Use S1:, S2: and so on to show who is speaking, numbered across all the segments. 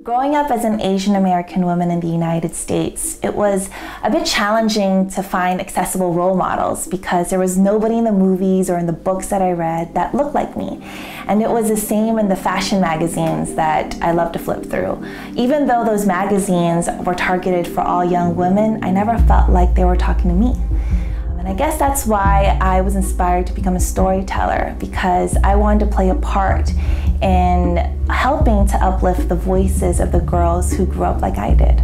S1: Growing up as an Asian American woman in the United States, it was a bit challenging to find accessible role models because there was nobody in the movies or in the books that I read that looked like me. And it was the same in the fashion magazines that I loved to flip through. Even though those magazines were targeted for all young women, I never felt like they were talking to me. And I guess that's why I was inspired to become a storyteller, because I wanted to play a part in helping to uplift the voices of the girls who grew up like I did.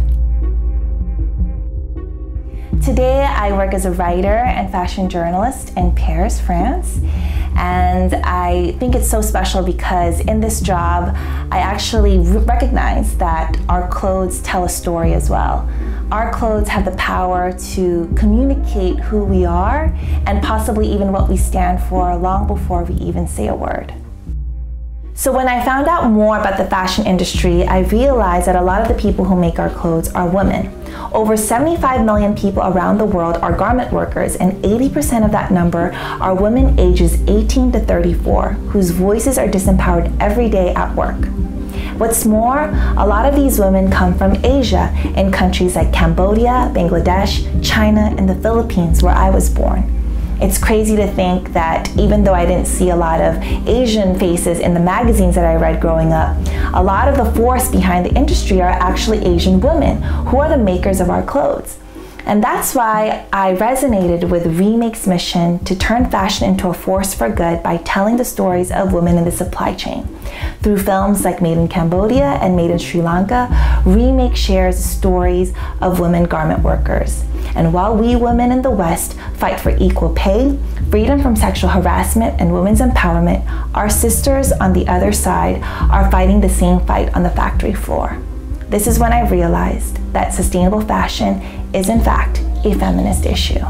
S1: Today, I work as a writer and fashion journalist in Paris, France. And I think it's so special because in this job, I actually recognize that our clothes tell a story as well. Our clothes have the power to communicate who we are and possibly even what we stand for long before we even say a word. So when I found out more about the fashion industry, I realized that a lot of the people who make our clothes are women. Over 75 million people around the world are garment workers, and 80% of that number are women ages 18 to 34, whose voices are disempowered every day at work. What's more, a lot of these women come from Asia, in countries like Cambodia, Bangladesh, China, and the Philippines, where I was born. It's crazy to think that even though I didn't see a lot of Asian faces in the magazines that I read growing up, a lot of the force behind the industry are actually Asian women who are the makers of our clothes. And that's why I resonated with Remake's mission to turn fashion into a force for good by telling the stories of women in the supply chain. Through films like Made in Cambodia and Made in Sri Lanka, Remake shares stories of women garment workers. And while we women in the West fight for equal pay, freedom from sexual harassment, and women's empowerment, our sisters on the other side are fighting the same fight on the factory floor. This is when I realized that sustainable fashion is in fact a feminist issue.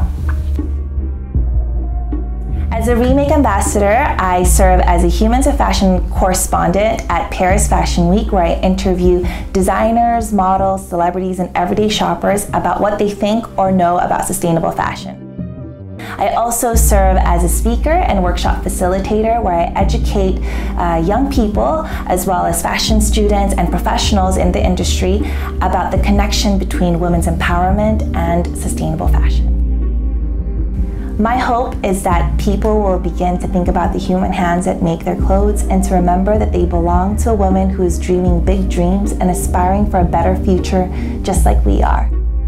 S1: As a Remake ambassador, I serve as a Human to Fashion correspondent at Paris Fashion Week, where I interview designers, models, celebrities, and everyday shoppers about what they think or know about sustainable fashion. I also serve as a speaker and workshop facilitator, where I educate young people as well as fashion students and professionals in the industry about the connection between women's empowerment and sustainable fashion. My hope is that people will begin to think about the human hands that make their clothes and to remember that they belong to a woman who is dreaming big dreams and aspiring for a better future just like we are.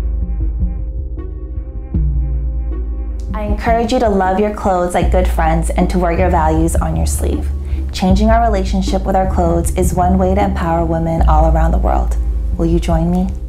S1: I encourage you to love your clothes like good friends and to wear your values on your sleeve. Changing our relationship with our clothes is one way to empower women all around the world. Will you join me?